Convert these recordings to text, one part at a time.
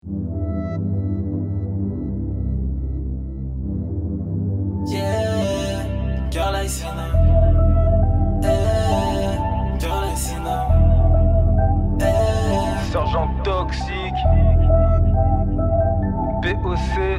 Yeah, girl I see now. Girl I see now. Sergent toxique. BOC.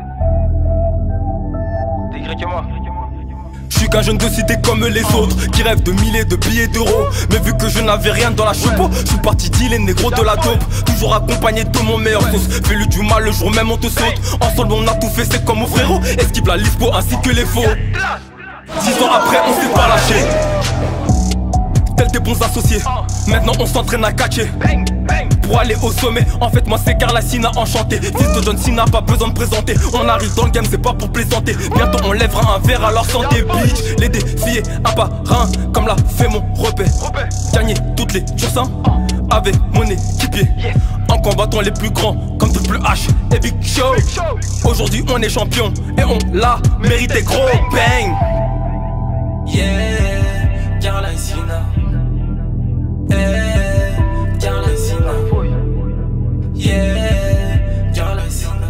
T'es Y que moi. Je suis qu'un jeune de cité comme les autres qui rêve de milliers de billets d'euros. Mais vu que je n'avais rien dans la choupeau, je suis parti dealer négro de la dope. Toujours accompagné de mon meilleur sauce. Fais-lui du mal le jour même on te saute. Ensemble on a tout fait, c'est comme au frérot. Esquive la lispo ainsi que les faux. 6 ans après on s'est pas lâché. Tels des bons associés. Maintenant on s'entraîne à catcher. Pour aller au sommet, en fait moi c'est Carla Sina enchanté. Fils de John Cena, pas besoin de présenter. On arrive dans le game, c'est pas pour plaisanter. Bientôt on lèvera un verre à leur santé, bitch. Les défier un par un, comme l'a fait mon repère. Gagner toutes les jours avec mon équipier. En combattant les plus grands, comme Triple H et Big Show. Aujourd'hui on est champion et on l'a mérité gros bang. Yeah, Carla Sina. Carla Sina. Yeah, Carla Sina.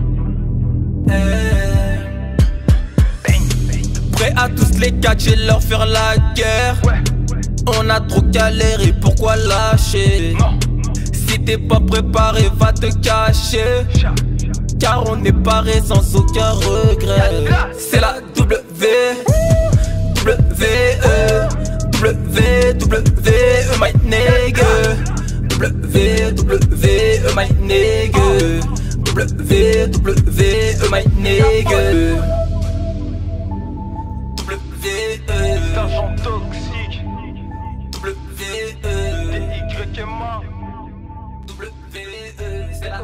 Prêt à tous les catcher, leur faire la guerre. On a trop galéré, pourquoi lâcher? Si t'es pas préparé, va te cacher. Car on est paré sans aucun regret. C'est la W, my nigga. My nigga. My nigga. Sergent toxique. T'es Y que moi. C'est la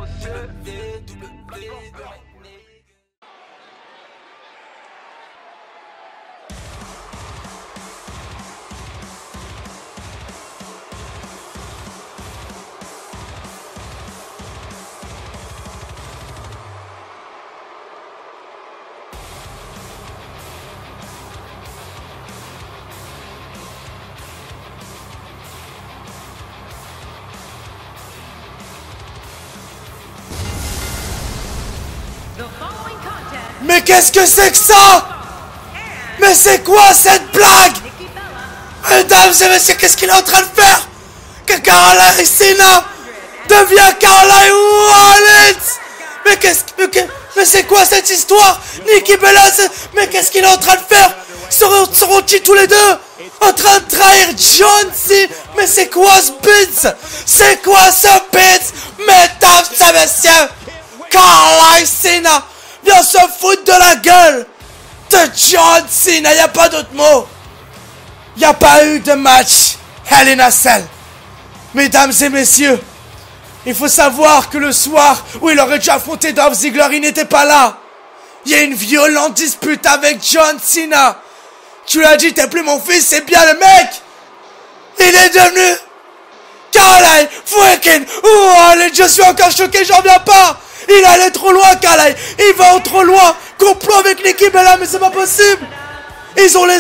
Mais qu'est-ce que c'est que ça? Mais c'est quoi cette blague? Mesdames et messieurs, qu'est-ce qu'il est en train de faire? Que Carla Sina devient Carla Wallet. Mais c'est quoi cette histoire? Nikki Bella, mais qu'est-ce qu'il est en train de faire? Seront-ils tous les deux en train de trahir John Cena? Mais c'est quoi ce bit? C'est quoi ce bit? Mesdames et messieurs, Carla Sina vient se foutre de la gueule de John Cena, y a pas d'autre mot. Y a pas eu de match Hell in a Cell. Mesdames et messieurs, il faut savoir que le soir où il aurait dû affronter Dolph Ziggler, il n'était pas là. Il y a une violente dispute avec John Cena. Tu l'as dit, t'es plus mon fils, c'est bien le mec. Il est devenu Carla freaking Wallet. Je suis encore choqué, j'en viens pas. Il allait trop loin, Carla. Il va trop loin. Complot avec l'équipe là, mais c'est pas possible. Ils ont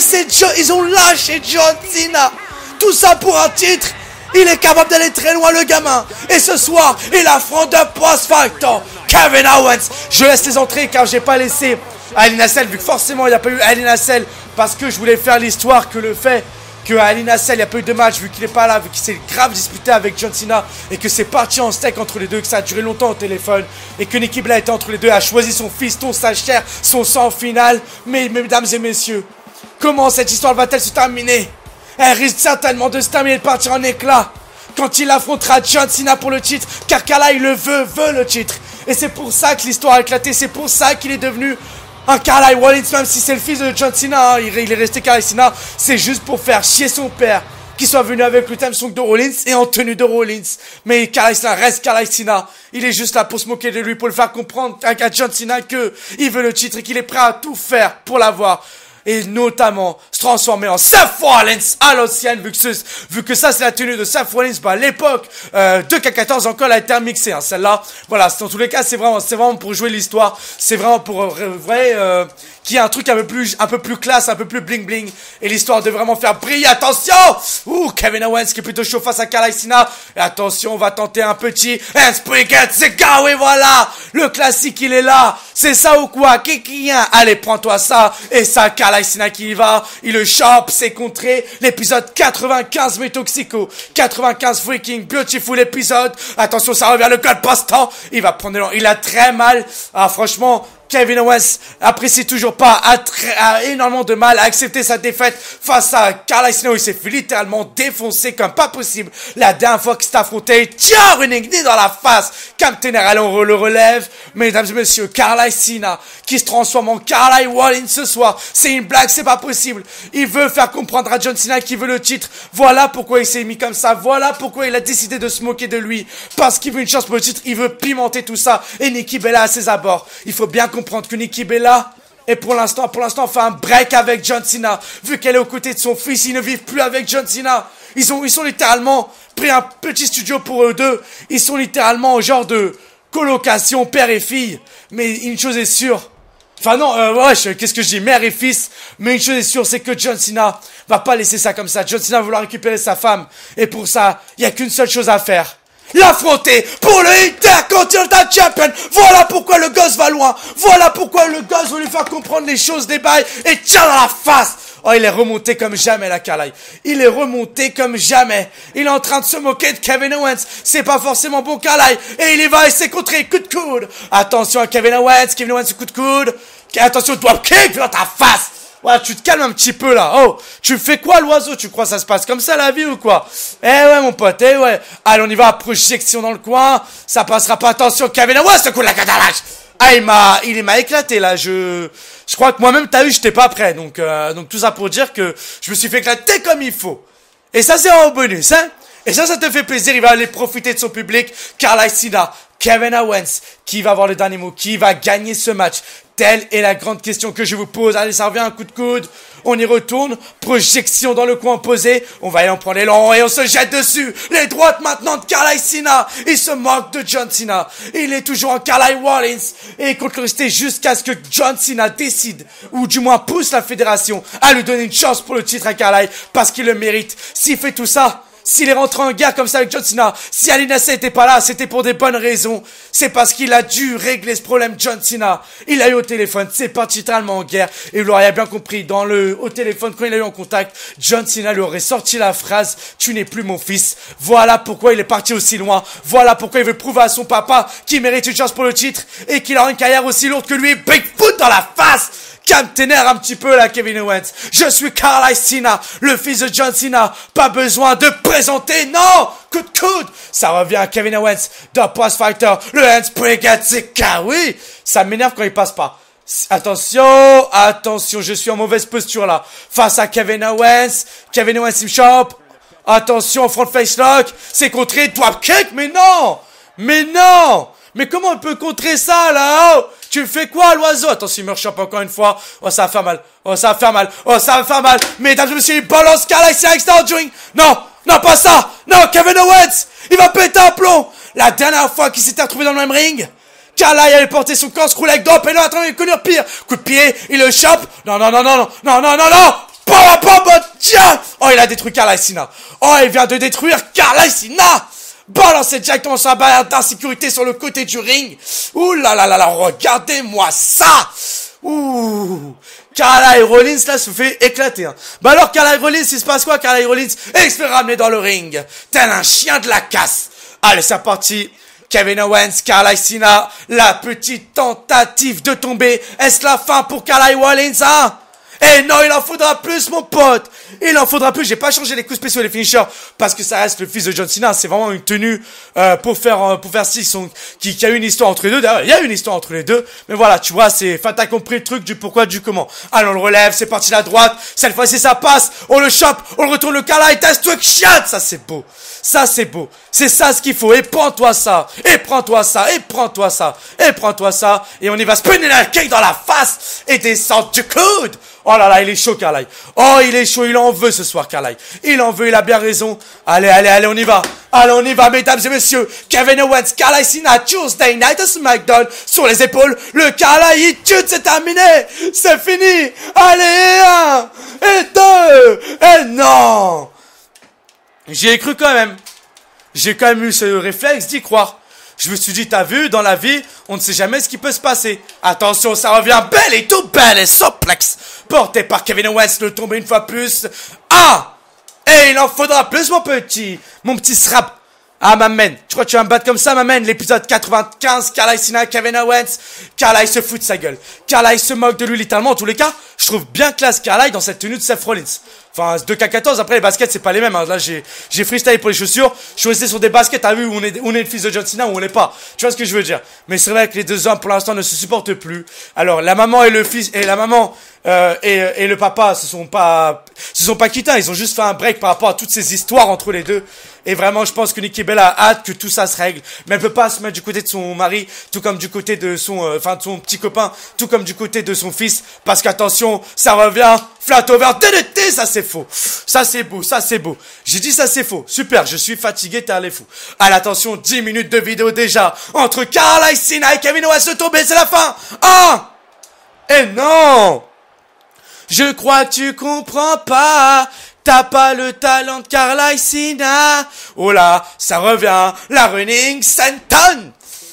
lâché John Cena. Tout ça pour un titre. Il est capable d'aller très loin, le gamin. Et ce soir, il affronte de post-factor Kevin Owens. Je laisse les entrées car j'ai pas laissé Hell in a Cell, vu que forcément il n'y a pas eu Hell in a Cell, parce que je voulais faire l'histoire que le fait que Hell in a Cell, il n'y a pas eu de match, vu qu'il n'est pas là, vu qu'il s'est grave disputé avec John Cena, et que c'est parti en steak entre les deux, que ça a duré longtemps au téléphone, et que Nikki Bella était entre les deux, a choisi son fiston, sa chair, son sang final. Mais mesdames et messieurs, comment cette histoire va-t-elle se terminer? Elle risque certainement de se terminer et de partir en éclat quand il affrontera John Cena pour le titre, car Carla, il le veut le titre. Et c'est pour ça que l'histoire a éclaté, c'est pour ça qu'il est devenu un Carla Rollins, même si c'est le fils de John Cena, hein, il est resté Carla Cena, c'est juste pour faire chier son père, qui soit venu avec le thème song de Rollins et en tenue de Rollins. Mais Carla Cena reste Carla Cena, il est juste là pour se moquer de lui, pour le faire comprendre à John Cena que il veut le titre et qu'il est prêt à tout faire pour l'avoir. et notamment se transformer en Seth Rollins à l'ancienne, vu que ça c'est la tenue de Seth Rollins, bah à l'époque de K14 encore elle a été mixée, hein, celle-là. Voilà, dans tous les cas c'est vraiment pour jouer l'histoire, c'est vraiment pour qu'il y ait un truc un peu plus classe, un peu plus bling bling, et l'histoire de vraiment faire briller. Attention, Kevin Owens qui est plutôt chaud face à Carl Cena, et attention, on va tenter un petit Handspring Zeka, oui voilà, le classique il est là, c'est ça ou quoi, allez prends-toi ça, et ça Carl Cena qui y va, il le chope, c'est contré, l'épisode 95 mais Toxico, 95 freaking beautiful épisode, attention ça revient le code passe-temps, il va prendre, il a très mal, ah franchement, Kevin Owens apprécie toujours pas, a énormément de mal à accepter sa défaite face à Carl Cena. Il s'est fait littéralement défoncer comme pas possible la dernière fois qu'il s'est affronté. Tiens, running knee dans la face. Cam Tener, allez, on le relève. Mesdames et messieurs, Carl Cena qui se transforme en Carl Rollins ce soir. C'est une blague, c'est pas possible. Il veut faire comprendre à John Cena qu'il veut le titre. Voilà pourquoi il s'est mis comme ça. Voilà pourquoi il a décidé de se moquer de lui. Parce qu'il veut une chance pour le titre. Il veut pimenter tout ça. Et Nikki Bella à ses abords. Il faut bien comprendre que Nikki Bella est pour l'instant fait un break avec John Cena. Vu qu'elle est aux côtés de son fils, ils ne vivent plus avec John Cena. Ils sont littéralement pris un petit studio pour eux deux. Ils sont littéralement au genre de colocation père et fille. Mais une chose est sûre. Enfin non, qu'est-ce que je dis, mère et fils. Mais une chose est sûre, c'est que John Cena va pas laisser ça comme ça. John Cena va vouloir récupérer sa femme. Et pour ça, il y a qu'une seule chose à faire. L'affronter pour le Intercontinental Champion. Voilà pourquoi le gosse va loin. Voilà pourquoi le gosse veut lui faire comprendre les choses des bails. Et tiens dans la face. Oh, il est remonté comme jamais, la Carly. Il est remonté comme jamais. Il est en train de se moquer de Kevin Owens. C'est pas forcément bon, Carly. Et il y va et c'est contré. Coup de coude. Attention à Kevin Owens. Kevin Owens, coup de coude. Attention, drop kick dans ta face. Ouais, tu te calmes un petit peu là. Oh, tu fais quoi l'oiseau? Tu crois que ça se passe comme ça la vie ou quoi? Eh ouais mon pote, eh ouais. Allez, on y va, projection dans le coin. Ça passera pas, attention, Kevin Owens, ce coup de la catalage. Ah, il m'a éclaté là, je crois que moi-même t'as eu, j'étais pas prêt. Donc tout ça pour dire que je me suis fait éclater comme il faut. Et ça c'est un bonus, hein. Et ça te fait plaisir, il va aller profiter de son public. Carl Cena, Kevin Owens, qui va avoir le dernier mot, qui va gagner ce match? Telle est la grande question que je vous pose. Allez, ça revient, un coup de coude. On y retourne. Projection dans le coin opposé. On va y en prendre l'élan et on se jette dessus. Les droites maintenant de Carl Cena. Il se moque de John Cena. Il est toujours en Carl Rollins. Et il compte le rester jusqu'à ce que John Cena décide, ou du moins pousse la fédération à lui donner une chance pour le titre à Carl, parce qu'il le mérite. S'il fait tout ça, s'il est rentré en guerre comme ça avec John Cena, si Ali Nasser était pas là, c'était pour des bonnes raisons. C'est parce qu'il a dû régler ce problème, John Cena. Il a eu au téléphone, c'est parti littéralement en guerre. Et vous l'auriez bien compris, au téléphone, quand il a eu en contact, John Cena lui aurait sorti la phrase « Tu n'es plus mon fils ». Voilà pourquoi il est parti aussi loin. Voilà pourquoi il veut prouver à son papa qu'il mérite une chance pour le titre et qu'il aura une carrière aussi lourde que lui. Bigfoot dans la face. Calme tes nerfs un petit peu là, Kevin Owens. Je suis Carl Cena, le fils de John Cena. Pas besoin de présenter, non. Coup de coude. Ça revient à Kevin Owens, The Post Fighter, le Handspring Zeka. Oui, ça m'énerve quand il passe pas. Attention, je suis en mauvaise posture là. Face à Kevin Owens. Kevin Owens, il me chope. Attention, front face lock. C'est contré, drop kick, mais non. Mais comment on peut contrer ça, là? Oh, tu fais quoi, l'oiseau? Attention, il me rechoppe encore une fois. Oh, ça va faire mal. Mesdames et messieurs, il balance Carl Cena extend ring. Non, pas ça. Non, Kevin Owens, il va péter un plomb. La dernière fois qu'il s'était retrouvé dans le même ring, Carl avait porté son corkscrew leg drop et là, attends, il connaît pire. Coup de pied, il le chope. Non. Tiens. Oh, il a détruit Carl Cena. Oh, il vient de détruire Carl Cena. Balancez directement sur la barrière d'insécurité sur le côté du ring. Ouh là, regardez-moi ça. Ouh. Carl Rollins là se fait éclater. Hein. Bah alors Carl Rollins, il se passe quoi Carl Rollins? Il se fait ramener dans le ring. Tel un chien de la casse. Allez, c'est parti. Kevin Owens, Carl Cena. La petite tentative de tomber. Est-ce la fin pour Carl Rollins, hein? Eh non, il en faudra plus, mon pote. Il en faudra plus. J'ai pas changé les coups spéciaux, les finishers, parce que ça reste le fils de John Cena. C'est vraiment une tenue pour faire qui a eu une histoire entre les deux. D'ailleurs, il y a une histoire entre les deux. Mais voilà, tu vois, t'as compris le truc du pourquoi, du comment. Allez, on le relève. C'est parti la droite. Cette fois-ci, ça passe. On le chope. On le retourne le Carl et test truc chiant. Ça, c'est beau. C'est ça ce qu'il faut. Et prends-toi ça. Et on y va spinner la kick dans la face et descendre du coude. Oh là là, il est chaud, Carlyle. Oh, il est chaud, il en veut ce soir, Carlyle. Il en veut, il a bien raison. Allez, allez, allez, on y va. Allez, on y va, mesdames et messieurs. Kevin Owens, Carlyle Cena, Tuesday Night à SmackDown. Sur les épaules, le Carlyle, il tue, c'est terminé. C'est fini. Allez, 1 et 2. Et non. J'y ai cru quand même. J'ai quand même eu ce réflexe d'y croire. Je me suis dit, t'as vu, dans la vie, on ne sait jamais ce qui peut se passer. Attention, ça revient belle et tout belle et suplex. Porté par Kevin Owens, le tomber une fois plus. Ah! Et il en faudra plus, mon petit srap. Ah, ma man, tu crois que tu vas me battre comme ça, ma man? L'épisode 95, Carlyle Cena, Kevin Owens. Carlyle se fout de sa gueule. Carlyle se moque de lui, littéralement. En tous les cas, je trouve bien classe Carlyle dans cette tenue de Seth Rollins. Enfin, 2K14, après les baskets, c'est pas les mêmes. Hein. Là, j'ai freestyle pour les chaussures. Je suis resté sur des baskets, t'as vu où on est le fils de John Cena ou on l'est pas. Tu vois ce que je veux dire? Mais c'est vrai que les deux hommes, pour l'instant, ne se supportent plus. Alors, la maman et le fils, et la maman, et le papa se sont pas quittés. Ils ont juste fait un break par rapport à toutes ces histoires entre les deux. Et vraiment, je pense que Nikki Bella a hâte que tout ça se règle. Mais elle peut pas se mettre du côté de son mari, tout comme du côté de son, de son petit copain, tout comme du côté de son fils. Parce qu'attention, ça revient flat over DDT, ça c'est faux. Ça c'est beau, ça c'est beau. J'ai dit ça c'est faux. Super, je suis fatigué, t'es allé fou. Allez, attention, 10 minutes de vidéo déjà. Entre Carlyle Cena et Kevin Owens, le tombé, c'est la fin. Ah! Et non! Je crois que tu comprends pas. T'as pas le talent de Carlyle Cena. Oh là, ça revient. La running senton.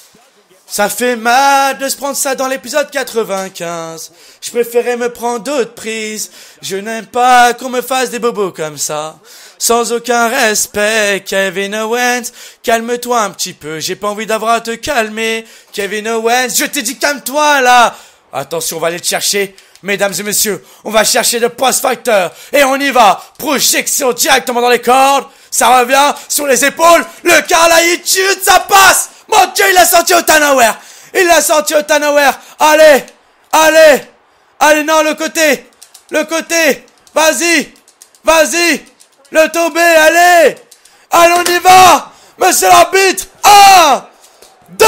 Ça fait mal de se prendre ça dans l'épisode 95. Je préférais me prendre d'autres prises. Je n'aime pas qu'on me fasse des bobos comme ça. Sans aucun respect, Kevin Owens. Calme-toi un petit peu. J'ai pas envie d'avoir à te calmer. Kevin Owens, je t'ai dit calme-toi là. Attention, on va aller te chercher. Mesdames et messieurs, on va chercher le post-fighter. Et on y va. Projection directement dans les cordes. Ça revient sur les épaules. Le Carlyle, il tue, ça passe. Mon Dieu, il l'a sorti au Tanaware. Il l'a sorti au Tanaware. Allez, allez. Allez, non, le côté. Le côté. Vas-y. Vas-y. Le tombé, allez. Allez, on y va. Monsieur l'arbitre. 1, 2,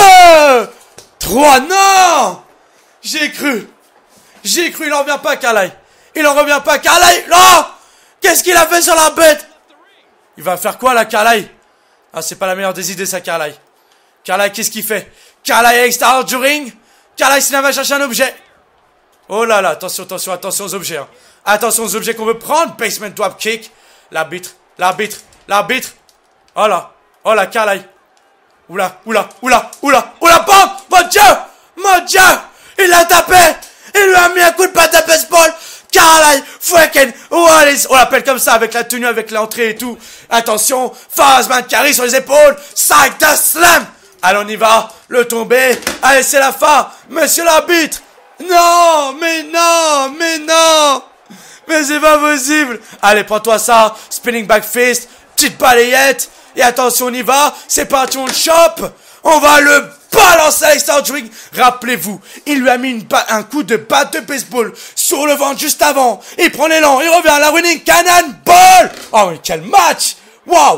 3. Non. J'ai cru, il en revient pas, Carlyle. Il en revient pas, Carlyle. Non! Qu'est-ce qu'il a fait sur la bête? Il va faire quoi, là, Carlyle? Ah, c'est pas la meilleure des idées, ça, Carlyle. Carlyle, qu'est-ce qu'il fait? Carlyle à l'extérieur du ring. Carlyle, s'il va chercher un objet. Oh là là, attention, attention, attention aux objets. Hein. Attention aux objets qu'on veut prendre. Basement drop kick. L'arbitre, l'arbitre, l'arbitre. Oh là, Carlyle. Oula, oula, oula, oula, oula, bam! Mon Dieu! Mon Dieu! Il l'a tapé! Il lui a mis un coup de patte à baseball! Carlyle fucking Wallis! On l'appelle comme ça, avec la tenue, avec l'entrée et tout. Attention, Fazman Carry sur les épaules. Side de slam! Allez, on y va. Le tombé. Allez, c'est la fin. Monsieur l'arbitre! Non! Mais non! Mais non! Mais c'est pas possible! Allez, prends-toi ça. Spinning back fist. Petite balayette. Et attention, on y va. C'est parti, on le chope. On va le balancer à l'extérieur du ring. Rappelez-vous, il lui a mis un coup de batte de baseball sur le ventre juste avant. Il prend l'élan, il revient à la running cannonball. Oh, mais quel match! Waouh!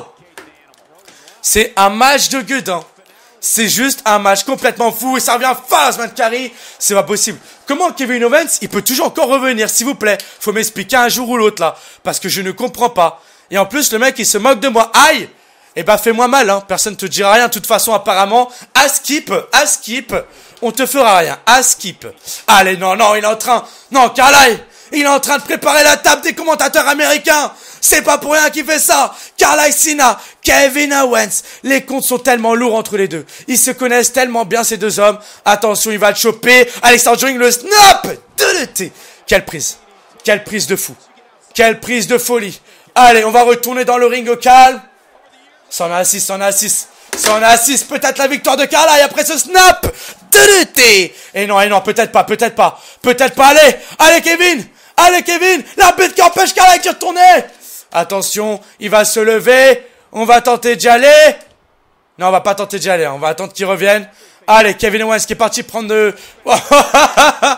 C'est un match de gueudin. C'est juste un match complètement fou. Et ça revient Fazman Carry. C'est pas possible. Comment Kevin Owens, il peut toujours encore revenir, s'il vous plaît? Faut m'expliquer un jour ou l'autre, là. Parce que je ne comprends pas. Et en plus, le mec, il se moque de moi. Aïe! Eh bah, fais-moi mal, hein. Personne te dira rien. De toute façon, apparemment, à skip, on te fera rien. À skip. Allez, non, non, il est en train. Non, Carlyle, il est en train de préparer la table des commentateurs américains. C'est pas pour rien qu'il fait ça. Carlyle Cena, Kevin Owens. Les comptes sont tellement lourds entre les deux. Ils se connaissent tellement bien, ces deux hommes. Attention, il va le choper. Alexander Ring, le snap de l'été. Quelle prise. Quelle prise de fou. Quelle prise de folie. Allez, on va retourner dans le ring au calme. C'en a 6, c'en a 6. C'en a 6, peut-être la victoire de Carlyle après ce snap de l'été. Et non, peut-être pas, peut-être pas. Peut-être pas, allez, allez Kevin. Allez Kevin, l'arbitre qui empêche Carlyle de retourner. Attention, il va se lever. On va tenter d'y aller. Non, on va pas tenter d'y aller, on va attendre qu'il revienne. Allez, Kevin Owens qui est parti prendre de...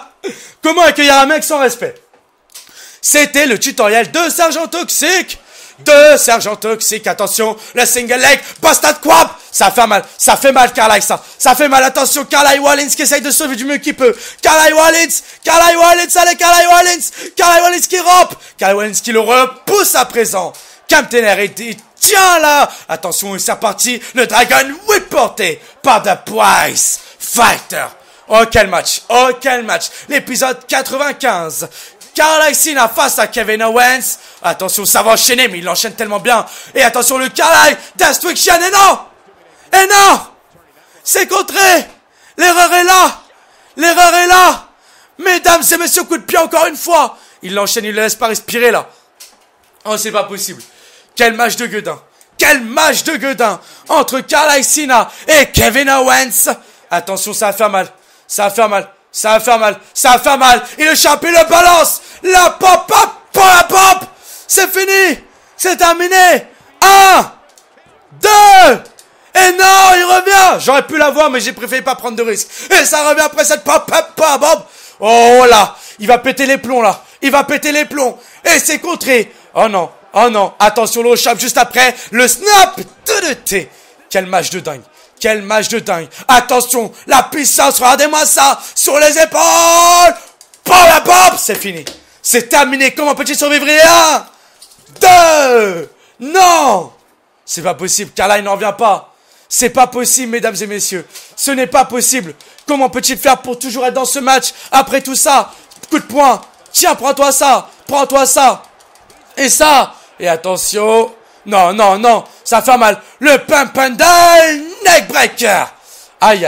Comment accueillir un mec sans respect? C'était le tutoriel de Sergent Toxic. 2, sergent toxique, attention, le single leg, Bastard Quab, ça fait mal, Carly, ça fait mal, attention, Carly Wallins qui essaye de sauver du mieux qu'il peut, Carly Wallins, allez, Carly Wallins qui rampe, Carly Wallins qui le repousse à présent, Cam Teller est tiens là, attention, c'est reparti, le Dragon Whip porté par The Price Fighter. Oh quel match, l'épisode 95. Carly Cena face à Kevin Owens. Attention, ça va enchaîner, mais il enchaîne tellement bien. Et attention, le Carly Destruction. Et non, c'est contré. L'erreur est là. Mesdames et messieurs, coup de pied encore une fois. Il l'enchaîne, il le laisse pas respirer là. Oh, c'est pas possible. Quel match de gueudin entre Carly Cena et Kevin Owens. Attention, ça va faire mal. Et le champion le balance. La pop. C'est fini. C'est terminé. 1, 2. Et non, il revient. J'aurais pu l'avoir, mais j'ai préféré pas prendre de risque. Et ça revient après cette pop. Oh là. Il va péter les plombs là. Et c'est contré. Oh non. Attention, le champ juste après. Le snap de T. Quel match de dingue. Attention, la puissance, regardez-moi ça, sur les épaules. Pop, c'est fini. C'est terminé. Comment peut-il survivre? 1, 2, non. C'est pas possible, Carly n'en revient pas. C'est pas possible, mesdames et messieurs. Ce n'est pas possible. Comment peut-il faire pour toujours être dans ce match après tout ça? Coup de poing. Tiens, prends-toi ça. Et ça. Et attention. Non, ça fait mal. Le pump handle neckbreaker. Aïe.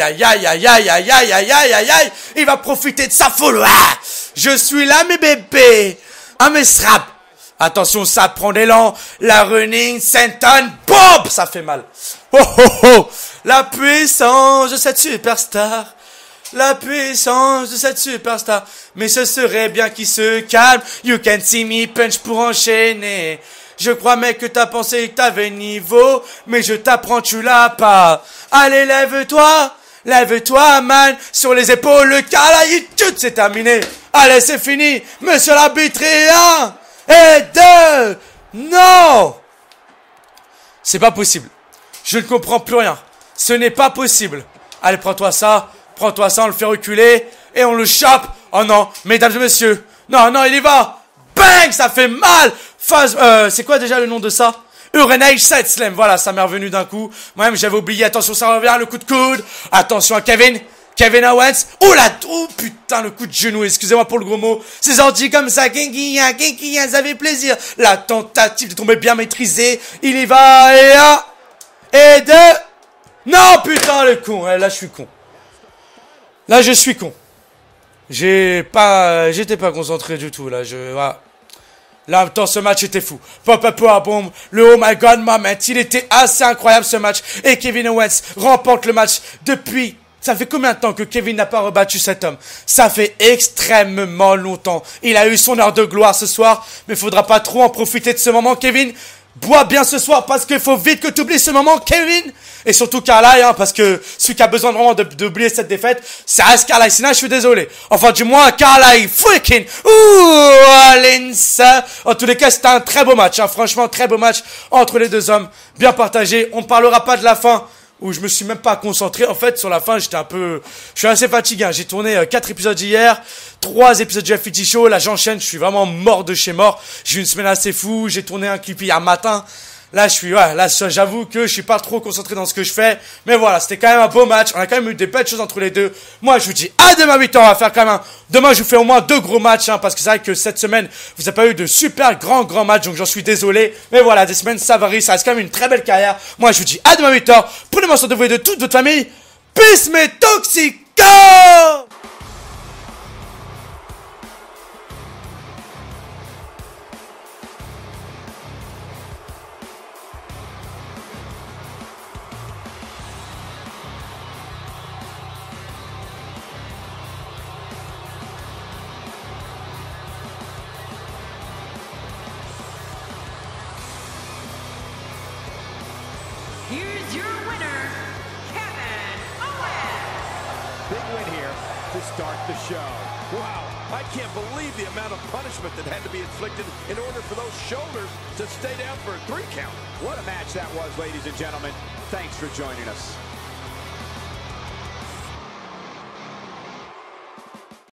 Il va profiter de sa foule. Ah, je suis là, mes bébés. Mes straps. Attention, ça prend l'élan. La running senton. Bob, ça fait mal. Oh. La puissance de cette superstar. Mais ce serait bien qu'il se calme. You can see me punch pour enchaîner. Je crois, mec, que t'as pensé que t'avais niveau, mais je t'apprends, tu l'as pas. Allez, lève-toi, man, sur les épaules, le Carly, c'est terminé. Allez, c'est fini, monsieur l'arbitre, 1 et 2, non. C'est pas possible. Je ne comprends plus rien. Ce n'est pas possible. Allez, prends-toi ça, on le fait reculer, et on le chope. Oh non, mesdames et messieurs, non, il y va. Bang, ça fait mal. C'est quoi déjà le nom de ça? Uranage Side Slam, voilà, ça m'est revenu d'un coup. Moi-même, j'avais oublié, attention, ça revient, le coup de coude. Attention à Kevin Owens. Oh putain, le coup de genou, excusez-moi pour le gros mot. C'est sorti comme ça, Kinkiya, ça fait plaisir. La tentative de tomber bien maîtrisée. Il y va, et 1, et 2. Non, putain, le con, là, je suis con. J'étais pas concentré du tout, là, voilà. Là, en même temps, ce match était fou. Bomb, le oh my god moment, il était assez incroyable ce match. Et Kevin Owens remporte le match depuis... Ça fait combien de temps que Kevin n'a pas rebattu cet homme? Ça fait extrêmement longtemps. Il a eu son heure de gloire ce soir, mais il faudra pas trop en profiter de ce moment, Kevin. Bois bien ce soir parce qu'il faut vite que tu oublies ce moment, Kevin. Et surtout Carly, parce que celui qui a besoin vraiment d'oublier cette défaite, ça reste Carly Cena, je suis désolé. Enfin, du moins, Carly freaking Wallins. En tous les cas, c'était un très beau match, franchement, très beau match entre les deux hommes. Bien partagé. On ne parlera pas de la fin, où je me suis même pas concentré. En fait, sur la fin, je suis assez fatigué. J'ai tourné 4 épisodes hier, 3 épisodes du FIT Show. Là, j'enchaîne. Je suis vraiment mort de chez mort. J'ai eu une semaine assez fou. J'ai tourné un clip hier matin. Là, j'avoue que je suis pas trop concentré dans ce que je fais. Mais voilà, c'était quand même un beau match. On a quand même eu des belles choses entre les deux. Moi, je vous dis à demain 8h. On va faire quand même demain, je vous fais au moins 2 gros matchs, parce que c'est vrai que cette semaine, vous n'avez pas eu de super grands matchs. Donc, j'en suis désolé. Mais voilà, des semaines, ça varie. Ça reste quand même une très belle carrière. Moi, je vous dis à demain 8h. Prenez-moi soin de vous et de toute votre famille. Peace, mes toxicos! Here's your winner, Kevin Owens. Big win here. to start the show. Wow, I can't believe the amount of punishment that had to be inflicted in order for those shoulders to stay down for a 3 count. What a match that was, ladies and gentlemen. Thanks for joining us.